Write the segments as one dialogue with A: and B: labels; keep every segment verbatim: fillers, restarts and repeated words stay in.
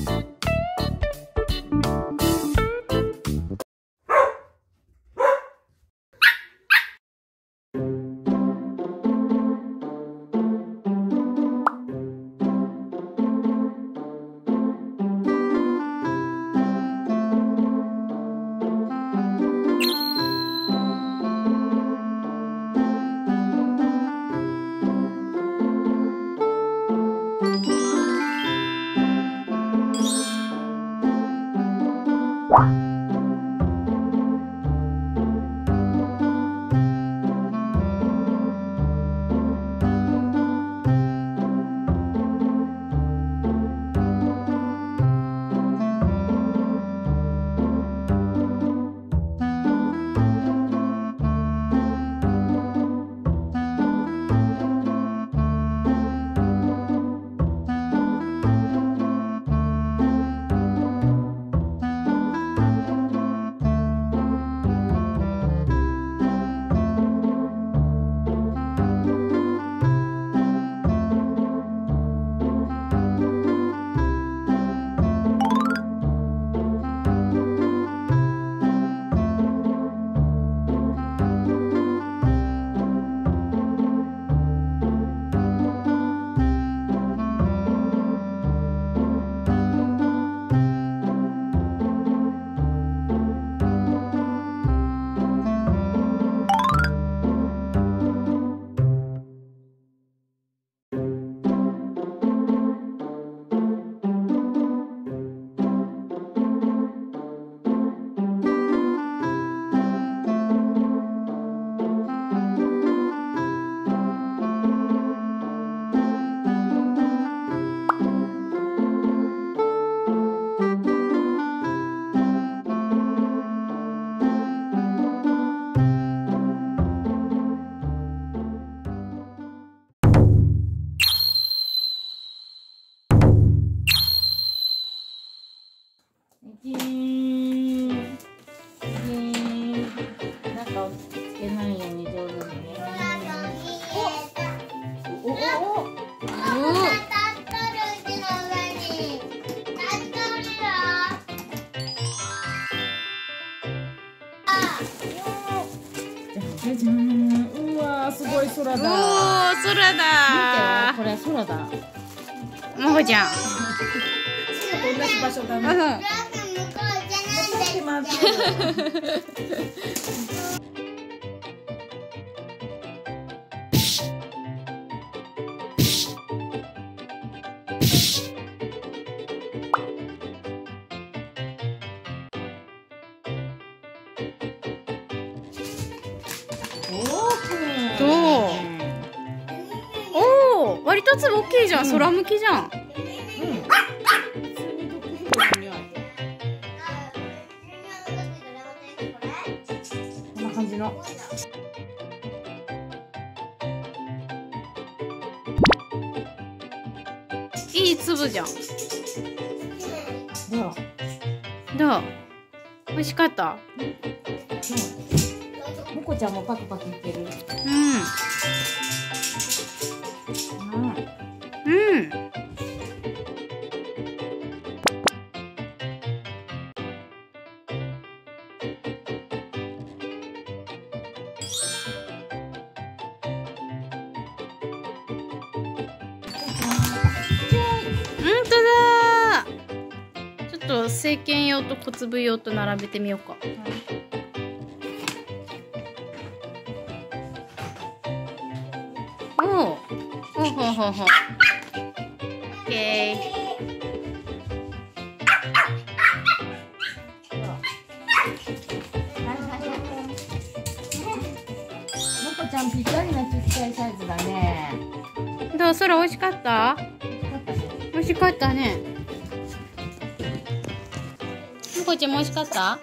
A: じゃん。うわー、すごい空だ。
B: おー、空だ。
A: これ空だ。
B: もこちゃん。
A: 同じ場所だね。
B: どう？おお、割と粒大きいじゃん。空向きじゃん。
A: こんな感じの。
B: いい粒じゃん。
A: どう？
B: どう？美味しかった？
A: もこちゃんもパクパクいける。
B: うん。うん。うん。本当だ。ちょっと成犬用と小粒用と並べてみようか。おお、ほうほうほうほう。オッケー。
A: もこちゃんぴったりなちっちゃいサイズだね。
B: どう？空美味しかった？美味しかったね。もこちゃんも美味しかった？あ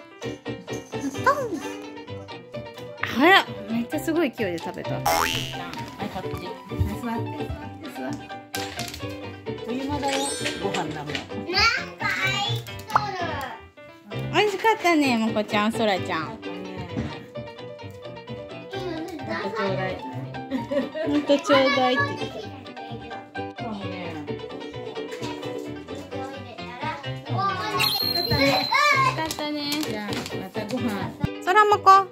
B: ら、めっちゃすごい勢いで食べた。
A: はい、こっち。座って、座って、座って。冬間だよ。ご飯だもん。
C: なんか入っとる。
B: 美味しかったね、もこちゃん、そらちゃん。
A: ちょうだい。
B: ほんとちょうだいって言って。
A: そうね。 ね。
B: かったね。
A: じゃあまたご飯。
B: 空もこ。